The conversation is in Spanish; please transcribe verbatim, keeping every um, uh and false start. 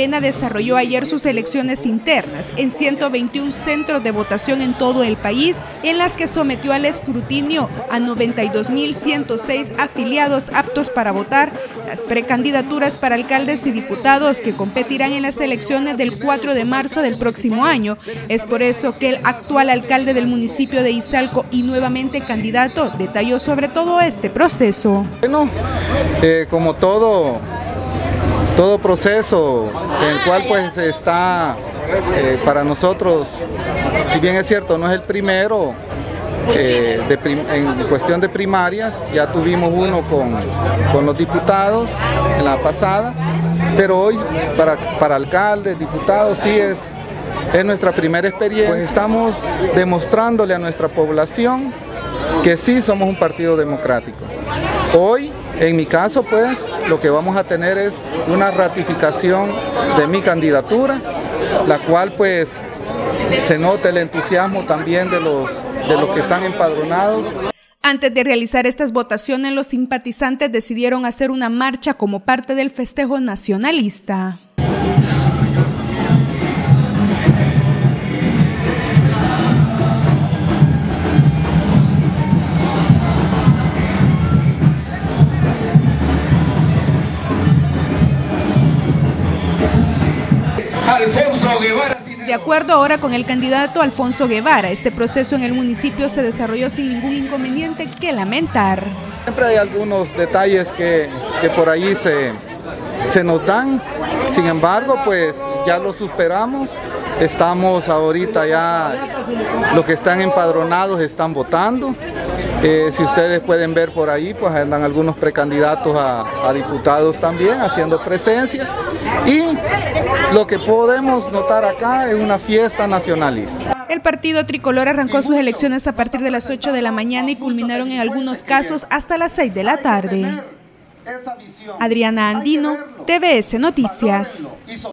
Arena desarrolló ayer sus elecciones internas en ciento veintiún centros de votación en todo el país, en las que sometió al escrutinio a noventa y dos mil ciento seis afiliados aptos para votar las precandidaturas para alcaldes y diputados que competirán en las elecciones del cuatro de marzo del próximo año. Es por eso que el actual alcalde del municipio de Izalco y nuevamente candidato detalló sobre todo este proceso. Bueno, eh, como todo, todo proceso en el cual pues está eh, para nosotros, si bien es cierto, no es el primero, eh, de prim, en cuestión de primarias, ya tuvimos uno con, con los diputados en la pasada, pero hoy para, para alcaldes, diputados, sí es, es nuestra primera experiencia. Pues estamos demostrándole a nuestra población que sí somos un partido democrático. Hoy, en mi caso, pues, lo que vamos a tener es una ratificación de mi candidatura, la cual, pues, se nota el entusiasmo también de los, de los que están empadronados. Antes de realizar estas votaciones, los simpatizantes decidieron hacer una marcha como parte del festejo nacionalista. Alfonso Guevara. De acuerdo ahora con el candidato Alfonso Guevara, este proceso en el municipio se desarrolló sin ningún inconveniente que lamentar. Siempre hay algunos detalles que, que por ahí se, se nos dan, sin embargo, pues ya lo superamos. Estamos ahorita ya, los que están empadronados están votando. Eh, si ustedes pueden ver por ahí, pues andan algunos precandidatos a, a diputados también haciendo presencia. Y lo que podemos notar acá es una fiesta nacionalista. El partido tricolor arrancó sus elecciones a partir de las ocho de la mañana y culminaron en algunos casos hasta las seis de la tarde. Adriana Andino, T V S Noticias.